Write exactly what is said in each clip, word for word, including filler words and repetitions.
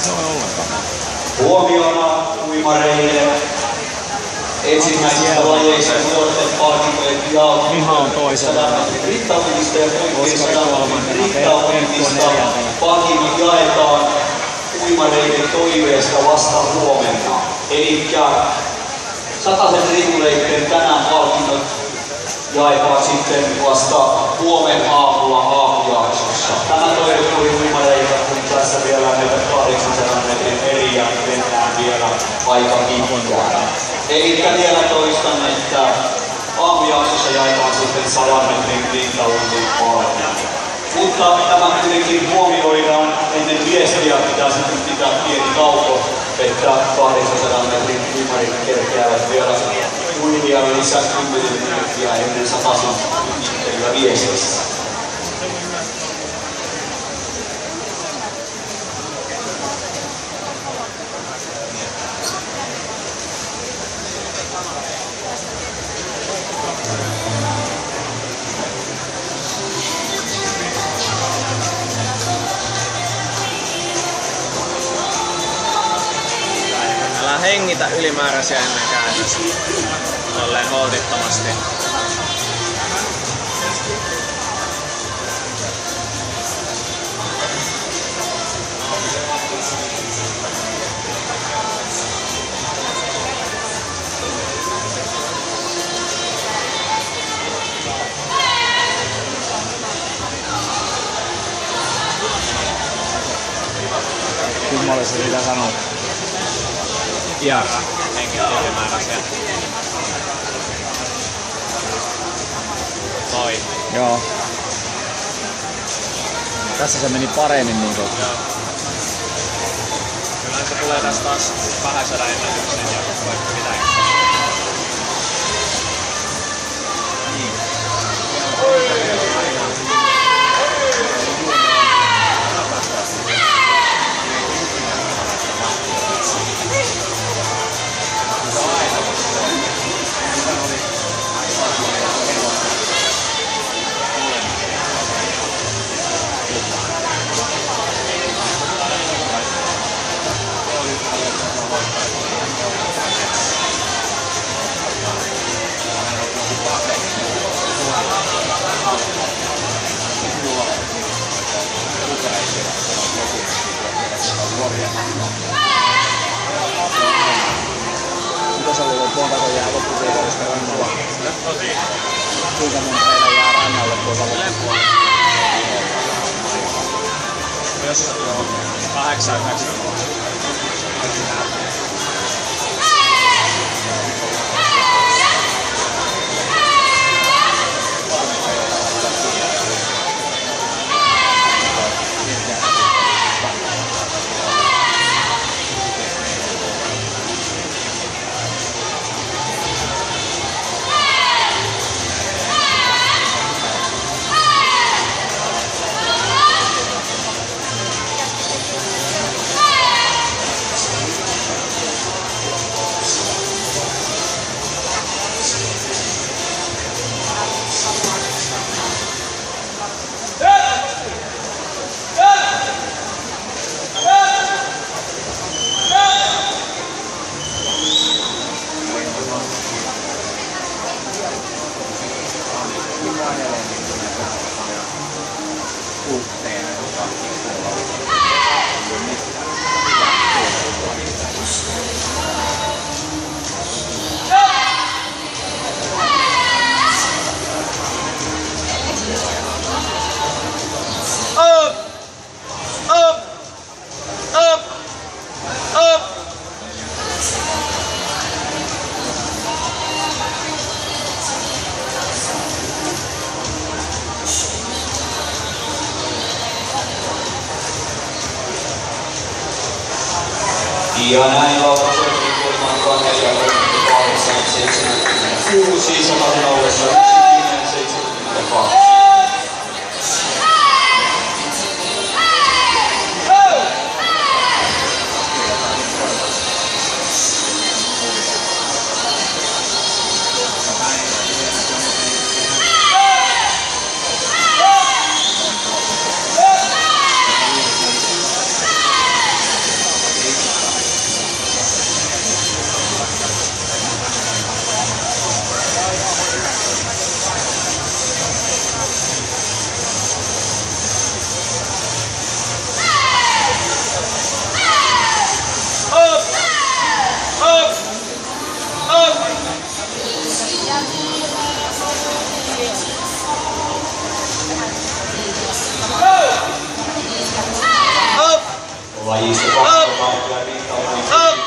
Huomiona uimareille ensimmäisessä lajeissa nuorten palkintojen jaotus sadan metrin riittautumista ja poikkeen sadan metrin riittautumista. Palkinnot jaetaan uimareiden toiveesta vasta huomenna. Elikkä sataisen ripuleitten tänään palkinnot jaetaan sitten vasta huomen aamulla aamujaksossa. Tämä toive tuli uimareilta, kun tässä vielä näitä kahdeksansadan metrin eriä mennään vielä aika pitkään. Elikkä vielä toistan, että aamujaksossa jaetaan sitten sadan metrin riittauinnin palkinnot. Mutta tämä kuitenkin huomioidaan ennen viestiä, pitää sitten pitää pieni tauko, että kahdeksansadan metrin uimarit kerkeävät vielä uinia lisää kymmenen minuuttia ennen sataisen yhdittelyä viestissä. Hengitä ylimääräisiä ennen käännöstä. Tolleen holtittomasti. Kummalle se sitä sanoo? Ja hengitä ylimääräisiä. Toi. Joo. Tässä se meni paremmin niinku. Joo. Kyllä se tulee tästä taas kahdeksansadan ennätyksen ja vaikka pitääkin. Mitä sä luulet, montako jää loppuviikollista rannalla? Kuinka monta meillä jää rannalle tuolta loppuun? Jos kahdeksan yhdeksän. Ja näin laukauksen kulman neljä kolmekymmentäkahdeksan seitsemänkymmentäkuusi satasen ollessa yksi seitsemänkymmentäkaksi. Lajista kaksikymmentä riittävän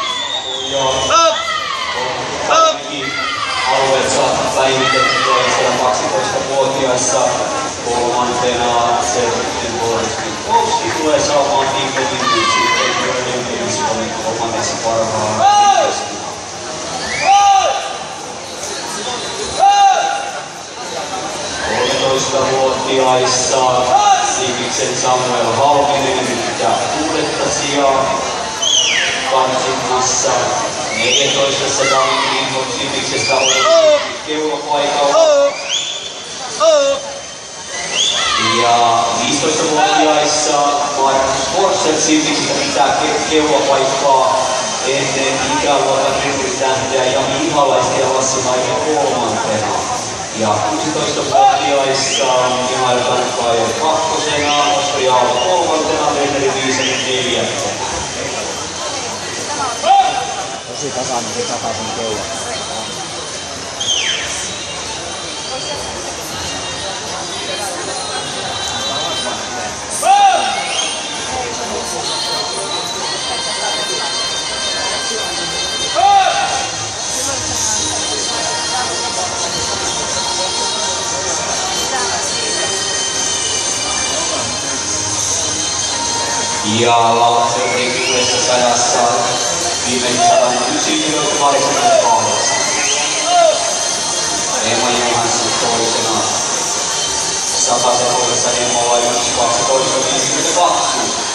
kaikki alueet saavat päivitettyä siellä kaksitoistavuotiaissa kolmantena Serbian Boris tulee saamaan Ingridin sitten kolmanneksi parhaan. kolmetoistavuotiaissa Siikiksen Samuel Halminen pitää kuudetta sijaa karsinnassa. neljätoista David Lindholm Siikiksestä on keulapaikalla. Ja viisitoistavuotiaissa Markus Forsell Siikiksestä pitää keulapaikkaa ennen ikäluokan ryhdytähtiä Jami Ihalaista ja Lassi Nainen kolmantena. Ja kuusitoistavuotiaissa Mihail Kankaio kakkosena, Oskari Aalo kolmantena, Veneri Viisanen neljäntenä. Tosi tasainen se takaisin keula. Ja Lautsen rikkudessa sajassa viimeisen sadan yksi kahdeksankymmentäkahdeksan. Emma Johansson toisena. Satasen ollessa Emmalla yksi kaksitoista viisikymmentäkaksi.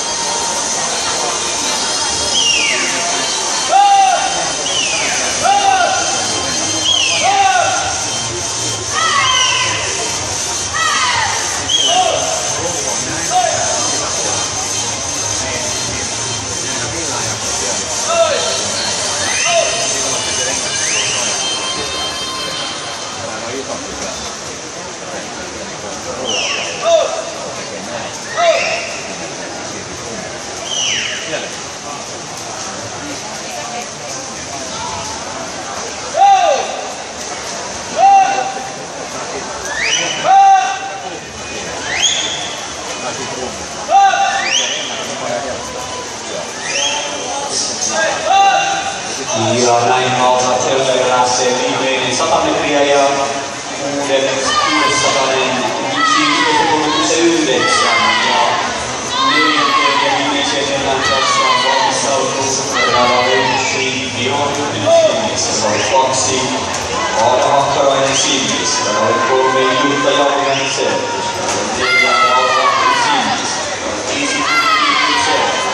Ja näin Malta Zelder lähtee viimeinen sata metriä ja uuden kuudessatainen yhdeksänkymmentäyhdeksän ja neljänteen ja viimeiseen erään tässä on valmistautunut Rava yksi, Miro Ylinen Sinnissä, Rava kaksi, Aada Hakkarainen Sinnissä, Rava kolme, Jutta Jalkainen Selvis, Rava neljä, Aada Hakkarainen Sinnissä, Rava viisi, Jutta Selvis.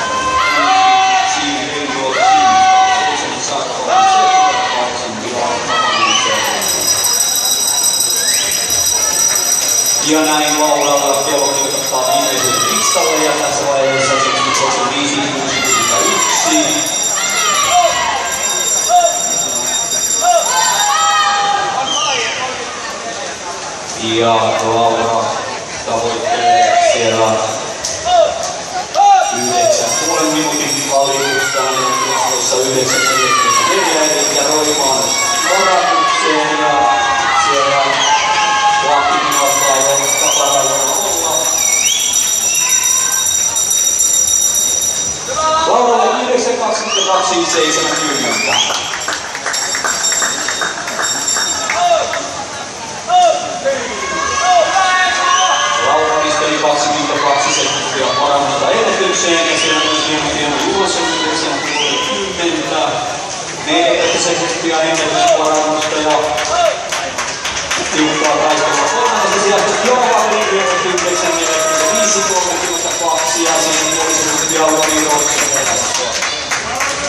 Ja näin Lauralla kello kirjoittaa viimeisen listalle ja tässä vaiheessa seitsemänkymmentäviisi kuusikymmentäyksi. Ja Laura tavoittelee siellä yhdeksän puolen minuutin valitusta hänen tilastoissa yhdeksän neljäkymmentäneljä eli Roimaan orakukseen ja siellä Lahtinen alkaa jo taparajalla olla. Lauralle yhdeksän kaksikymmentäkaksi seitsemänkymmentä. Laura pisteli kaksikymmentäkaksi sekuntia parannusta ennätykseen ja siellä myös Hieman Juhasen yhdeksän kolmekymmentä. neljäkymmentä sekuntia ennätysparannusta ja tiukkaa taistelua kolmannesta sijasta Johan yhdeksän neljäkymmentäviisi kolmekymmentäkaksi ja siinä puoli sekuntia Lori Roksen edessä.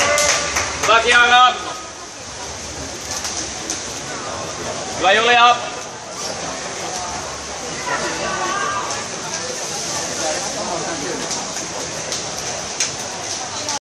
Hyvä Kiana! Hyvä Julia!